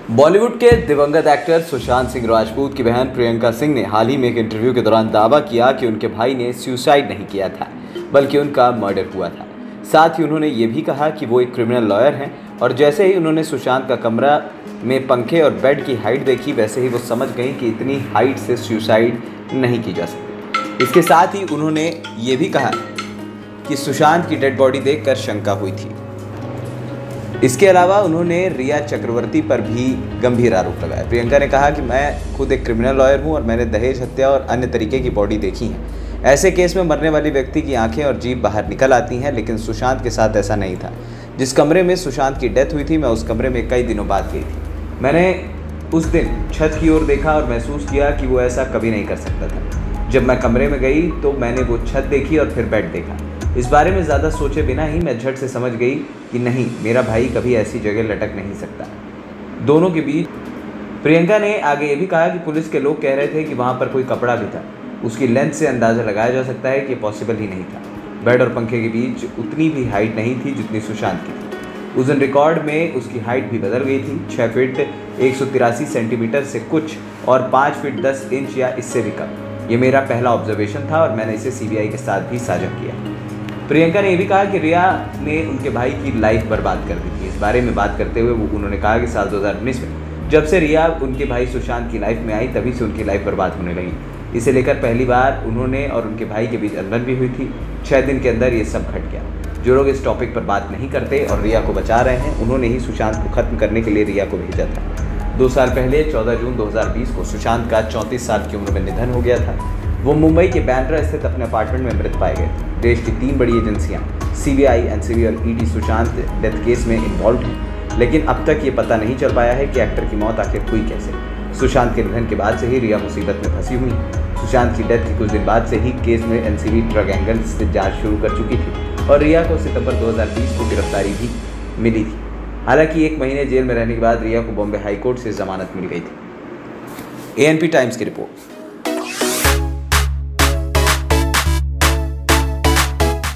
बॉलीवुड के दिवंगत एक्टर सुशांत सिंह राजपूत की बहन प्रियंका सिंह ने हाल ही में एक इंटरव्यू के दौरान दावा किया कि उनके भाई ने सुसाइड नहीं किया था, बल्कि उनका मर्डर हुआ था। साथ ही उन्होंने ये भी कहा कि वो एक क्रिमिनल लॉयर हैं और जैसे ही उन्होंने सुशांत का कमरा में पंखे और बेड की हाइट देखी, वैसे ही वो समझ गई कि इतनी हाइट से सुसाइड नहीं की जा सकती। इसके साथ ही उन्होंने ये भी कहा कि सुशांत की डेड बॉडी देखकर शंका हुई थी। इसके अलावा उन्होंने रिया चक्रवर्ती पर भी गंभीर आरोप लगाया। प्रियंका ने कहा कि मैं खुद एक क्रिमिनल लॉयर हूं और मैंने दहेज हत्या और अन्य तरीके की बॉडी देखी है। ऐसे केस में मरने वाले व्यक्ति की आंखें और जीभ बाहर निकल आती हैं, लेकिन सुशांत के साथ ऐसा नहीं था। जिस कमरे में सुशांत की डेथ हुई थी, मैं उस कमरे में कई दिनों बाद गई थी। मैंने उस दिन छत की ओर देखा और महसूस किया कि वो ऐसा कभी नहीं कर सकता था। जब मैं कमरे में गई तो मैंने वो छत देखी और फिर बेड देखा। इस बारे में ज़्यादा सोचे बिना ही मैं झट से समझ गई कि नहीं, मेरा भाई कभी ऐसी जगह लटक नहीं सकता। दोनों के बीच प्रियंका ने आगे ये भी कहा कि पुलिस के लोग कह रहे थे कि वहाँ पर कोई कपड़ा भी था। उसकी लेंथ से अंदाज़ा लगाया जा सकता है कि पॉसिबल ही नहीं था। बेड और पंखे के बीच उतनी भी हाइट नहीं थी जितनी सुशांत की थी। उस दिन रिकॉर्ड में उसकी हाइट भी बदल गई थी, 6 फीट 183 सेंटीमीटर से कुछ और 5 फीट 10 इंच या इससे भी कम। ये मेरा पहला ऑब्जर्वेशन था और मैंने इसे सीबीआई के साथ भी साझा किया। प्रियंका ने यह भी कहा कि रिया ने उनके भाई की लाइफ बर्बाद कर दी थी। इस बारे में बात करते हुए उन्होंने कहा कि साल 2019 में जब से रिया उनके भाई सुशांत की लाइफ में आई, तभी से उनकी लाइफ बर्बाद होने लगी। इसे लेकर पहली बार उन्होंने और उनके भाई के बीच अनबन भी हुई थी। 6 दिन के अंदर ये सब घट गया। जो लोग इस टॉपिक पर बात नहीं करते और रिया को बचा रहे हैं, उन्होंने ही सुशांत को खत्म करने के लिए रिया को भेजा था। 2 साल पहले 14 जून 2020 को सुशांत का 34 साल की उम्र में निधन हो गया था। वो मुंबई के बांद्रा स्थित अपने अपार्टमेंट में मृत पाए गए। देश की 3 बड़ी एजेंसियां सीबीआई, एनसीबी और ईडी सुशांत डेथ केस में इन्वॉल्व हैं, लेकिन अब तक ये पता नहीं चल पाया है कि एक्टर की मौत आखिर हुई कैसे। सुशांत के निधन के बाद से ही रिया मुसीबत में फंसी हुई है। सुशांत की डेथ के कुछ दिन बाद से ही केस में एनसीबी ड्रग एंगल से जांच शुरू कर चुकी थी और रिया को सितंबर 2020 को गिरफ्तारी भी मिली थी। हालांकि 1 महीने जेल में रहने के बाद रिया को बॉम्बे हाईकोर्ट से जमानत मिल गई थी। एएनपी टाइम्स की रिपोर्ट।